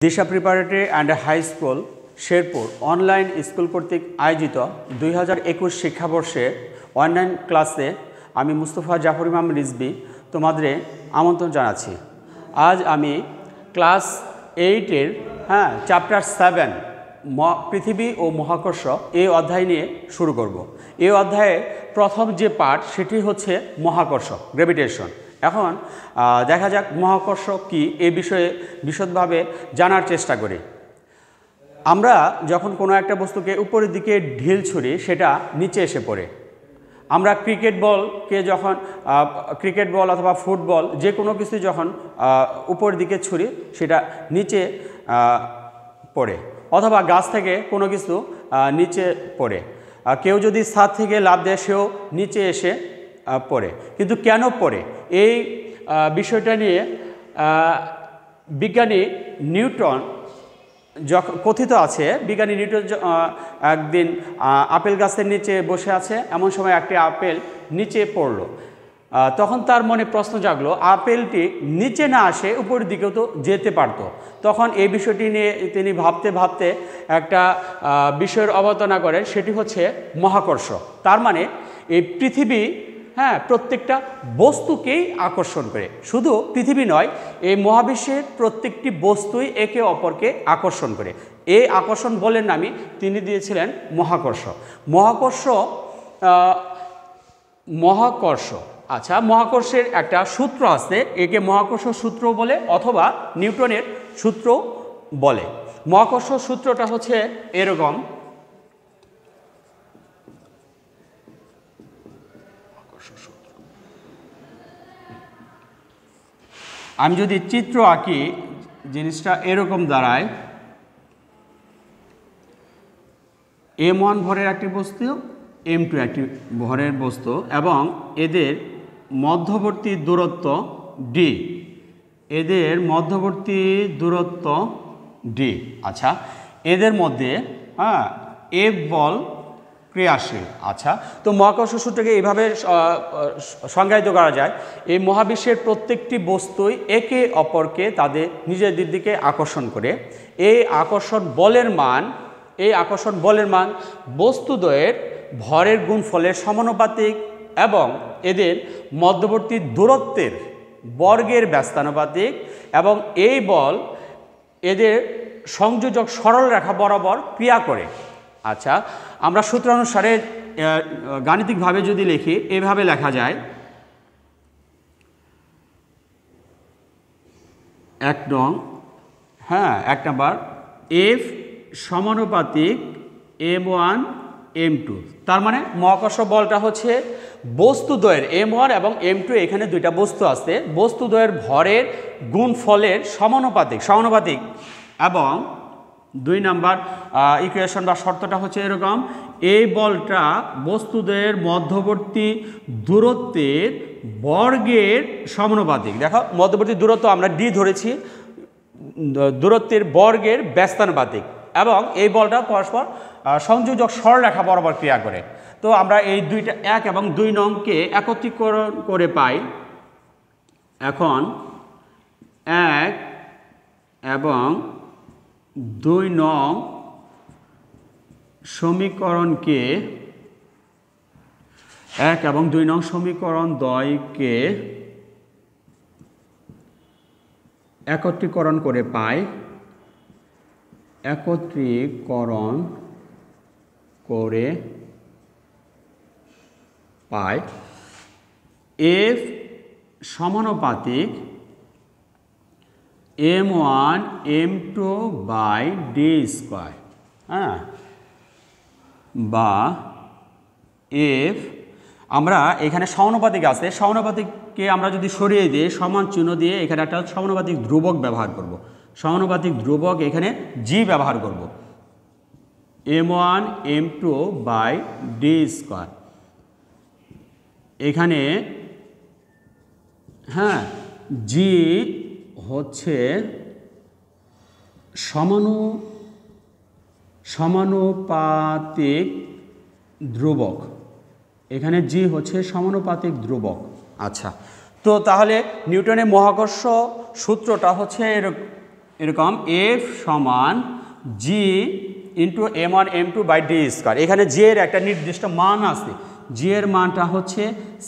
Disha preparatory and high school Sherpur online school কর্তৃক আয়োজিত 2021 শিক্ষাবর্ষে অনলাইন ক্লাসে আমি মুস্তফা জাফর ইমাম রিজভী তোমাদের আমন্ত্রণ জানাচ্ছি। আজ আমি ক্লাস 8-এর চ্যাপ্টার 7 পৃথিবী ও মহাকর্ষ এই অধ্যায় নিয়ে শুরু করব। এই অধ্যায়ে প্রথম যে পার্ট সেটি হচ্ছে মহাকর্ষ, গ্র্যাভিটেশন। এখন দেখা যাক মহাকর্ষ কি এই বিষয়ে বিশদভাবে জানার চেষ্টা করি। আমরা যখন কোনো একটা বস্তুকে উপরের দিকে ঢিল ছুড়ি সেটা নিচে এসে পড়ে। আমরা ক্রিকেট বল অথবা ফুটবল যে কোনো কিছু যখন উপরের দিকে ছুড়ি সেটা নিচে পড়ে, অথবা গাছ থেকে কোনো কিছু নিচে পড়ে। কেউ যদি ছাদ থেকে লাফ দেয় সেও নিচে এসে পড়ে। কিন্তু কেন পড়ে এই বিষয়টা নিয়ে বিজ্ঞানী নিউটন যখন কথিত আছে, বিজ্ঞানী নিউটন একদিন আপেল গাছের নিচে বসে আছে, এমন সময় একটি আপেল নিচে পড়ল। তখন তার মনে প্রশ্ন জাগলো, আপেলটি নিচে না আসে উপরের দিকেও তো যেতে পারত। তখন এই বিষয়টি নিয়ে তিনি ভাবতে ভাবতে একটা বিষয়ের অবতারণা করেন, সেটি হচ্ছে মহাকর্ষ। তার মানে এই পৃথিবী প্রত্যেকটা বস্তুকেই আকর্ষণ করে, শুধু পৃথিবী নয়, এই মহাবিশ্বের প্রত্যেকটি বস্তুই একে অপরকে আকর্ষণ করে। এই আকর্ষণ বলের নামই তিনি দিয়েছিলেন মহাকর্ষ। মহাকর্ষ আচ্ছা, মহাকর্ষের একটা সূত্র আছে, একে মহাকর্ষ সূত্র বলে অথবা নিউটনের সূত্র বলে। মহাকর্ষ সূত্রটা হচ্ছে এরকম, আমি যদি চিত্র আঁকি জিনিসটা এরকম দাঁড়ায়, m1 ভরের একটি বস্তু, m2 একটি ভরের বস্তু এবং এদের মধ্যবর্তী দূরত্ব d, আচ্ছা, এদের মধ্যে F বল ক্রিয়াশীল। আচ্ছা, তো মহাকর্ষ সূত্রকে এইভাবে সংজ্ঞায়িত করা যায়, এই মহাবিশ্বের প্রত্যেকটি বস্তুই একে অপরকে তাদের নিজেদের দিকে আকর্ষণ করে। এই আকর্ষণ বলের মান বস্তুদ্বয়ের ভরের গুণফলের সমানুপাতিক এবং এদের মধ্যবর্তী দূরত্বের বর্গের ব্যস্তানুপাতিক, এবং এই বল এদের সংযোজক সরল রেখা বরাবর ক্রিয়া করে। আচ্ছা, আমরা সূত্রানুসারে গাণিতিকভাবে যদি লিখি, এভাবে লেখা যায়, 1 নাম্বার F সমানুপাতিক m1 m2। তার মানে মহাকর্ষ বলটা হচ্ছে বস্তুদ্বয়ের m1 এবং m2, এখানে দুইটা বস্তু আছে, বস্তুদ্বয়ের ভরের গুণফলের সমানুপাতিক এবং 2 নাম্বার ইকুয়েশন বা শর্তটা হচ্ছে এরকম, এই বলটা বস্তুদ্বয়ের মধ্যবর্তী দূরত্বের বর্গের সমানুপাতিক। দেখো, মধ্যবর্তী দূরত্ব আমরা d ধরেছি, দূরত্বের বর্গের ব্যস্তানুপাতিক, এবং এই বলটা পরস্পর সংযোজক সরলরেখা বরাবর ক্রিয়া করে। তো আমরা এই 1 এবং 2 নংকে একত্রীকরণ করে পাই। এখন 1 এবং 2 নং সমীকরণকে, 1 এবং 2 নং সমীকরণ দ্বয়কে একত্রীকরণ করে পাই, F সমানুপাতিক m1 m2 by d square, বা F, আমরা এখানে সমানুপাতিক আছে, সমানুপাতিককে আমরা যদি সরিয়ে দিই, সমান চিহ্ন দিয়ে এখানে একটা সমানুপাতিক ধ্রুবক ব্যবহার করব। সমানুপাতিক ধ্রুবক এখানে g ব্যবহার করব, m1 m2 by d square. এখানে g হচ্ছে সমানুপাতিক ধ্রুবক, এখানে g হচ্ছে সমানুপাতিক ধ্রুবক। আচ্ছা, তো তাহলে নিউটনের মহাকর্ষ সূত্রটা হচ্ছে এরকম এফ সমান G into m1 m2 by D square. এখানে জি এর একটা নির্দিষ্ট মান আছে, জি এর মানটা হচ্ছে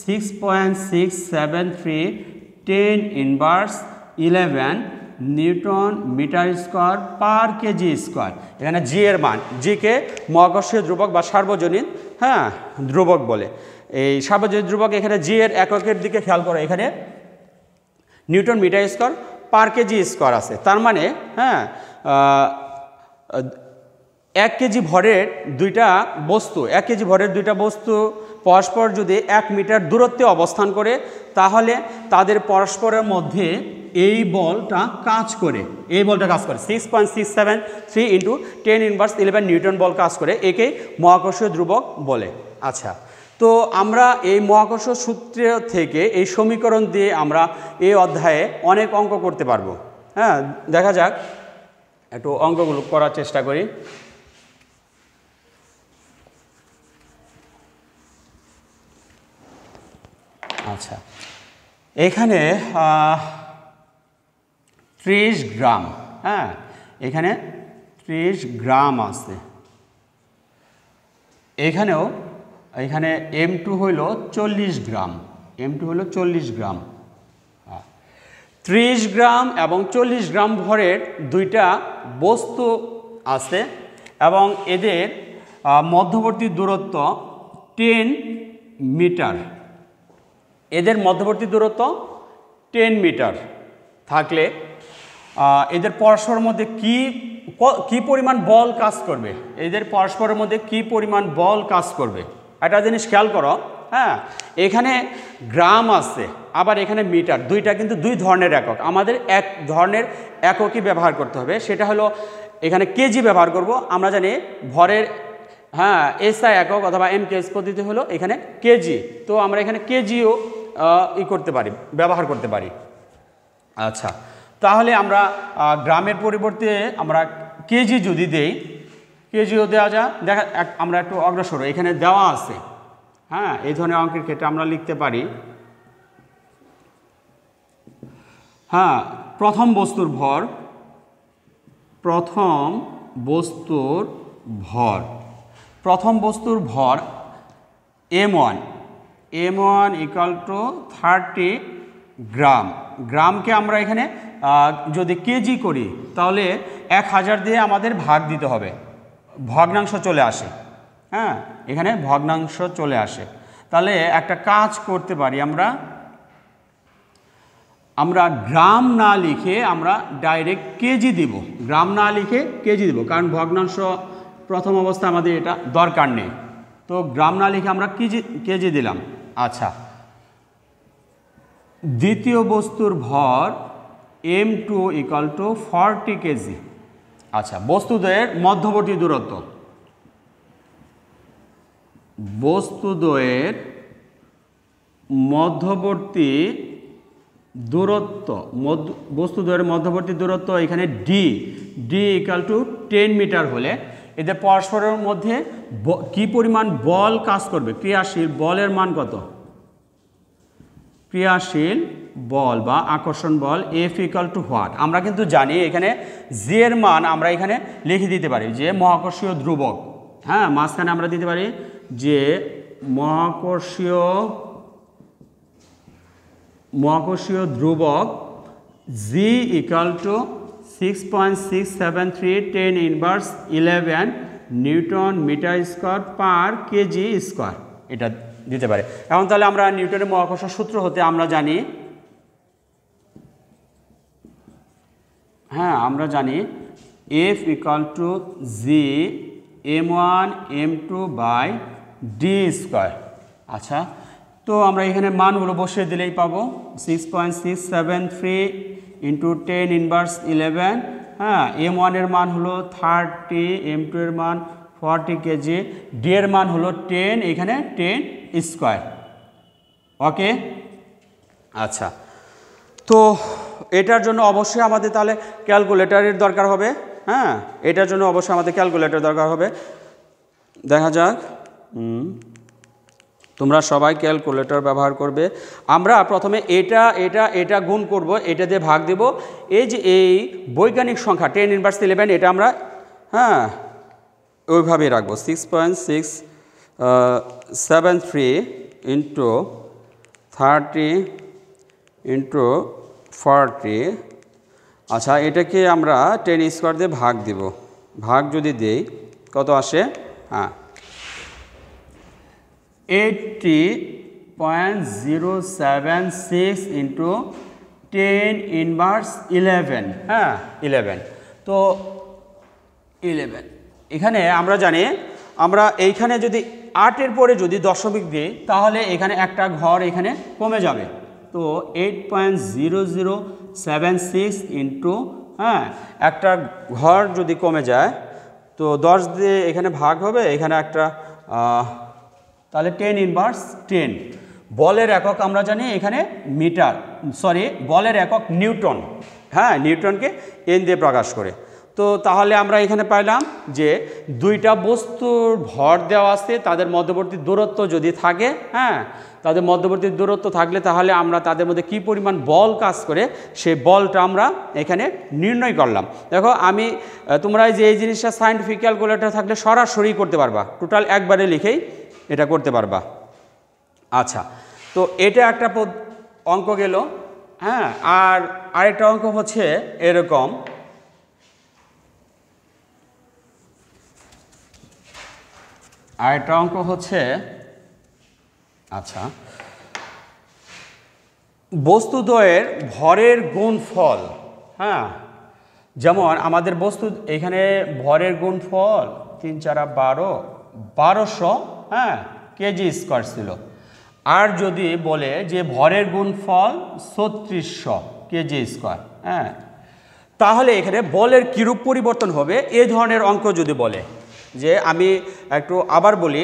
6.673 10 inverse 11 newton metre square per KG square. এখানে জি এর মান, জিকে মহাকর্ষীয় ধ্রুবক বা সার্বজনীন ধ্রুবক বলে। এই সার্বজনীন ধ্রুবক এখানে জি এর এককের দিকে খেয়াল করো, এখানে newton metre square per KG square আছে। তার মানে 1 কেজি ভরের দুইটা বস্তু, 1 কেজি ভরের দুইটা বস্তু পরস্পর যদি 1 মিটার দূরত্বে অবস্থান করে, তাহলে তাদের পরস্পরের মধ্যে এই বলটা কাজ করে, 6.673 ইন্টু 10 ইনভার্স 11 নিউটন বল কাজ করে, একেই মহাকর্ষীয় ধ্রুবক বলে। আচ্ছা, তো আমরা এই মহাকর্ষ সূত্র থেকে এই সমীকরণ দিয়ে আমরা এই অধ্যায়ে অনেক অঙ্ক করতে পারবো। দেখা যাক, একটু অঙ্কগুলো করার চেষ্টা করি। আচ্ছা, এখানে 30 গ্রাম, এখানে 30 গ্রাম আছে। এখানে M2 হইল 40 গ্রাম, M2 হইল 40 গ্রাম। 30 গ্রাম এবং 40 গ্রাম ভরের দুইটা বস্তু আছে এবং এদের মধ্যবর্তী দূরত্ব 10 মিটার। এদের মধ্যবর্তী দূরত্ব 10 মিটার থাকলে এদের পরস্পরের মধ্যে কি পরিমাণ বল কাজ করবে, এদের পরস্পরের মধ্যে কি পরিমাণ বল কাজ করবে, একটা জিনিস খেয়াল করো। এখানে গ্রাম আছে, আবার এখানে মিটার, দুইটা কিন্তু দুই ধরনের একক। আমাদের এক ধরনের এককই ব্যবহার করতে হবে, সেটা হলো এখানে কেজি ব্যবহার করব। আমরা জানি ভরের এসআই একক অথবা এমকেএস পদ্ধতি হলো এখানে কেজি, তো আমরা এখানে কেজিও করতে পারি, ব্যবহার করতে পারি। আচ্ছা, তাহলে আমরা গ্রামের পরিবর্তে আমরা কেজি যদি দেই, কেজিও দেওয়া যায়। দেখা, আমরা একটু অগ্রসর, এখানে দেওয়া আছে। এই ধরনের অঙ্কের ক্ষেত্রে আমরা লিখতে পারি প্রথম বস্তুর ভর, প্রথম বস্তুর ভর m1 ইকুয়াল টু 30 গ্রাম। গ্রামকে আমরা এখানে যদি কেজি করি তাহলে 1000 দিয়ে আমাদের ভাগ দিতে হবে, ভগ্নাংশ চলে আসে। এখানে ভগ্নাংশ চলে আসে। তাহলে একটা কাজ করতে পারি, আমরা গ্রাম না লিখে আমরা ডাইরেক্ট কেজি দিব, গ্রাম না লিখে কেজি দিব, কারণ ভগ্নাংশ প্রথম অবস্থা আমাদের এটা দরকার নেই। তো গ্রাম না লিখে আমরা কেজি দিলাম। আচ্ছা, দ্বিতীয় বস্তুর ভর M2 ইকুয়াল টু 40 কেজি। আচ্ছা, বস্তুদ্বয়ের মধ্যবর্তী দূরত্ব, বস্তুদ্বয়ের মধ্যবর্তী দূরত্ব এখানে ডি ইকুয়াল টু 10 মিটার হলে এদের পরস্পরের মধ্যে কি পরিমাণ বল কাজ করবে, ক্রিয়াশীল বলের মান কত? ক্রিয়াশীল বল বা আকর্ষণ বল F ইকুয়াল টু হোয়াট? আমরা কিন্তু জানি এখানে জি এর মান আমরা এখানে লিখে দিতে পারি যে মহাকর্ষীয় ধ্রুবক। মাঝখানে আমরা দিতে পারি যে মহাকর্ষীয় ধ্রুবক G equal to 6.673 10 inverse 11 newton metre square per KG square, এটা দিতে পারে। এখন তাহলে আমরা নিউটনের মহাকর্ষ সূত্র হতে আমরা জানি, আমরা জানি F equal to G m1 m2 by D square. আচ্ছা, তো আমরা এখানে মানগুলো বসিয়ে দিলেই পাবো 6.673 ইন্টু 10 ইনভার্স 11। m1 এর মান হলো 30, m2 এর মান 40 কেজি, ডি এর মান হলো 10, এখানে 10 স্কোয়ার। ওকে, আচ্ছা, তো এটার জন্য অবশ্যই আমাদের তাহলে ক্যালকুলেটরের দরকার হবে। এটার জন্য অবশ্যই আমাদের ক্যালকুলেটর দরকার হবে। দেখা যাক, তোমরা সবাই ক্যালকুলেটর ব্যবহার করবে। আমরা প্রথমে এটা গুণ করব, এটা দিয়ে ভাগ দেব। এই যে এই বৈজ্ঞানিক সংখ্যা 10^11 এটা আমরা ওইভাবেই রাখবো 6.673 ইন্টু 30 ইন্টু 40। আচ্ছা, এটাকে আমরা 10² দিয়ে ভাগ দিব। ভাগ যদি দেই কত আসে? 80.076 ইন্টু 10^11। 11। তো 11 এখানে আমরা জানি, আমরা এইখানে যদি 8-এর পরে যদি দশমিক দিই তাহলে এখানে একটা ঘর এখানে কমে যাবে। তো 8.0076 ইন্টু একটা ঘর যদি কমে যায় তো 10 দিয়ে এখানে ভাগ হবে, এখানে একটা তাহলে 10^10। বলের একক আমরা জানি এখানে মিটার, বলের একক নিউটন। নিউটনকে এন দিয়ে প্রকাশ করে। তো তাহলে আমরা এখানে পাইলাম যে দুইটা বস্তুর ভর দেওয়া আছে, তাদের মধ্যবর্তী দূরত্ব যদি থাকে, তাদের মধ্যবর্তী দূরত্ব থাকলে তাহলে আমরা তাদের মধ্যে কি পরিমাণ বল কাজ করে সেই বলটা আমরা এখানে নির্ণয় করলাম। দেখো তোমরা যে এই জিনিসটা সায়েন্টিফিক ক্যালকুলেটর থাকলে সরাসরি করতে পারবা, টোটাল একবারে লিখেই এটা করতে পারবা। আচ্ছা, তো এটা একটা অঙ্ক গেল। আর আরেকটা অঙ্ক হচ্ছে এরকম, আরেকটা অঙ্ক হচ্ছে আচ্ছা, বস্তুদ্বয়ের ভরের গুণফল। যেমন আমাদের বস্তু এখানে ভরের গুণফল 3 × 4 = 1200 কেজি স্কোয়ার ছিল। আর যদি বলে যে ভরের গুণফল 3600 কেজি স্কোয়ার, তাহলে এখানে বলের কিরূপ পরিবর্তন হবে এই ধরনের অঙ্ক যদি বলে, যে আমি একটু আবার বলি,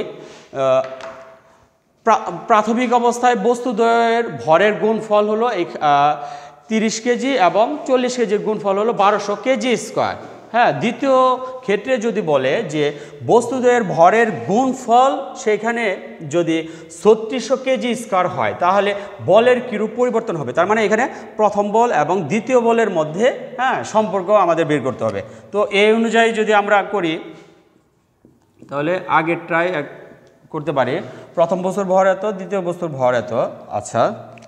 প্রাথমিক অবস্থায় বস্তুদ্বয়ের ভরের গুণফল হলো 30 কেজি এবং 40 কেজির গুণফল হলো 1200 কেজি স্কোয়ার। দ্বিতীয় ক্ষেত্রে যদি বলে যে বস্তুদ্বয়ের ভরের গুণফল সেখানে যদি 3600 কেজি স্কোয়ার হয় তাহলে বলের কিরূপ পরিবর্তন হবে। তার মানে এখানে প্রথম বল এবং দ্বিতীয় বলের মধ্যে সম্পর্ক আমাদের বের করতে হবে। তো এই অনুযায়ী যদি আমরা করি তাহলে আগেরটাই করতে পারি। প্রথম বস্তুর ভর এত, দ্বিতীয় বস্তুর ভর এত, আচ্ছা,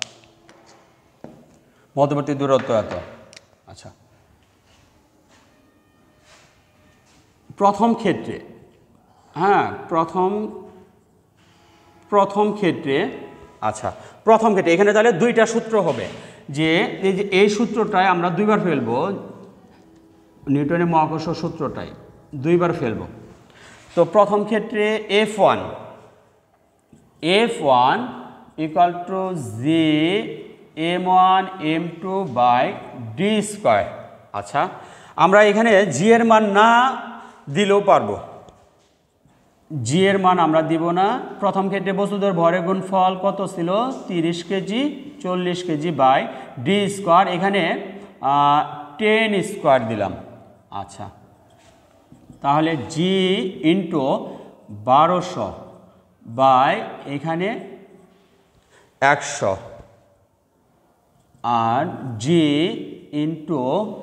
মধ্যবর্তী দূরত্ব এত। আচ্ছা, প্রথম ক্ষেত্রে প্রথম ক্ষেত্রে এখানে তাহলে দুইটা সূত্র হবে, যে এই সূত্রটাই আমরা দুইবার ফেলবো, নিউটনের মহাকর্ষ সূত্রটাই দুইবার ফেলবো। তো প্রথম ক্ষেত্রে F1 = Gm1 m2/d²। আচ্ছা, আমরা এখানে জি এর মান না দিলেও পারবো, জি এর মান আমরা দিব না। প্রথম ক্ষেত্রে বস্তুদ্বয়ের ভরের গুণফল কত ছিল? 30 কেজি 40 কেজি/d²। এখানে 10² দিলাম। আচ্ছা, তাহলে জি ইন্টু 1200 বাই এখানে 100 আর জি ইন্টু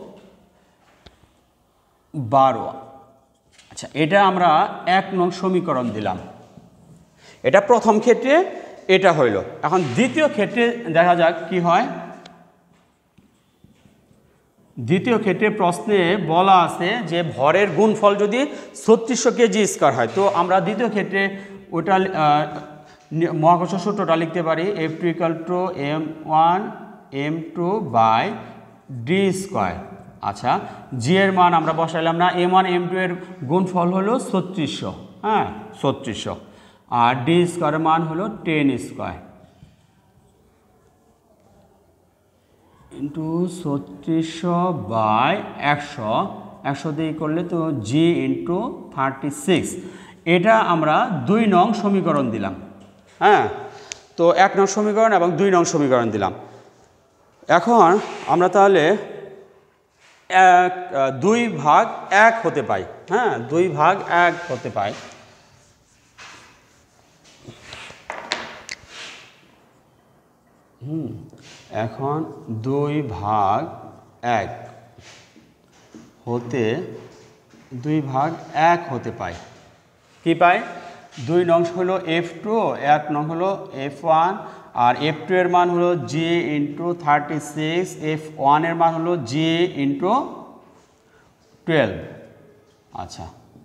12। আচ্ছা, এটা আমরা 1 নং সমীকরণ দিলাম। এটা প্রথম ক্ষেত্রে এটা হইল। এখন দ্বিতীয় ক্ষেত্রে দেখা যাক কি হয়। দ্বিতীয় ক্ষেত্রে প্রশ্নে বলা আছে যে ভরের গুণফল যদি 3600 কেজি স্কোয়ার হয়, তো আমরা দ্বিতীয় ক্ষেত্রে ওটা মহাকর্ষ সূত্রটা লিখতে পারি F2 = m1 m2/d²। আচ্ছা, জি এর মান আমরা বসাইলাম না, m1 m2 এর গুণফল হলো 3600, 3600, আর d² এর মান হলো 10² ইন্টু 3600/100, 100 দিয়ে করলে তো জি ইন্টু 36। এটা আমরা 2 নং সমীকরণ দিলাম। তো 1 নং সমীকরণ এবং 2 নং সমীকরণ দিলাম। এখন আমরা তাহলে 2/1 হতে পাই। 2/1 হতে পাই। এখন 2/1 হতে 2/1 হতে পায় কি পায় 2 নং হলো F2 1 নং হলো F1 আর F2 এর মান হলো J × 36 F1 এর মান হলো J × 12 আচ্ছা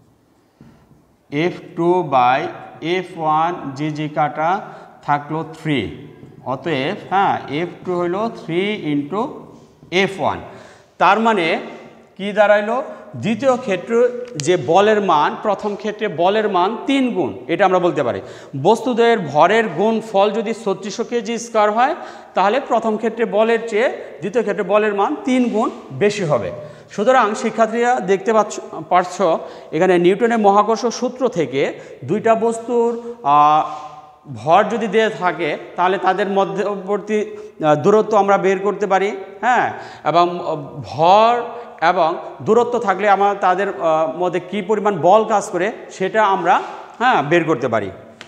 F2/F1 জি কাটা থাকলো 3 অতএব হ্যাঁ F2 হলো 3 × F1 তার মানে কি দাঁড়াইলো দ্বিতীয় ক্ষেত্রে যে বলের মান প্রথম ক্ষেত্রে বলের মান 3 গুণ এটা আমরা বলতে পারি বস্তুদ্বয়ের ভরের গুণফল যদি 3600 কেজি স্কয়ার হয় তাহলে প্রথম ক্ষেত্রে বলের চেয়ে দ্বিতীয় ক্ষেত্রে বলের মান 3 গুণ বেশি হবে সুতরাং শিক্ষার্থীরা দেখতে পাচ্ছ এখানে নিউটনের মহাকর্ষ সূত্র থেকে দুইটা বস্তুর ভর যদি দেয়া থাকে তাহলে তাদের মধ্যবর্তী দূরত্ব আমরা বের করতে পারি হ্যাঁ এবং ভর এবং দূরত্ব থাকলে আমরা তাদের মধ্যে কি পরিমাণ বল কাজ করে সেটা আমরা হ্যাঁ বের করতে পারি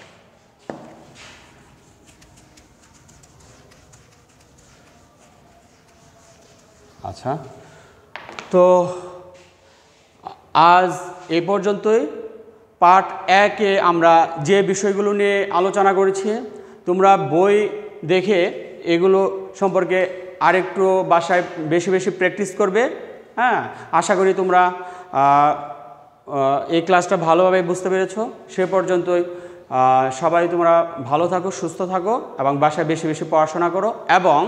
আচ্ছা তো আজ এই পর্যন্তই পার্ট 1-এ আমরা যে বিষয়গুলো নিয়ে আলোচনা করেছি তোমরা বই দেখে এগুলো সম্পর্কে আরেকটু বাসায় বেশি বেশি প্র্যাকটিস করবে হ্যাঁ আশা করি তোমরা এই ক্লাসটা ভালোভাবে বুঝতে পেরেছো সে পর্যন্তই সবাই তোমরা ভালো থাকো সুস্থ থাকো এবং বাসায় বেশি বেশি পড়াশোনা করো এবং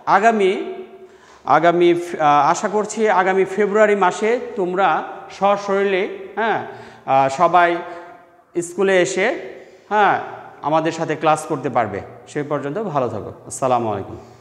আগামী আশা করছি আগামী ফেব্রুয়ারি মাসে তোমরা সশরীরে হ্যাঁ সবাই স্কুলে এসে হ্যাঁ আমাদের সাথে ক্লাস করতে পারবে সে পর্যন্ত ভালো থাকো আসসালামু আলাইকুম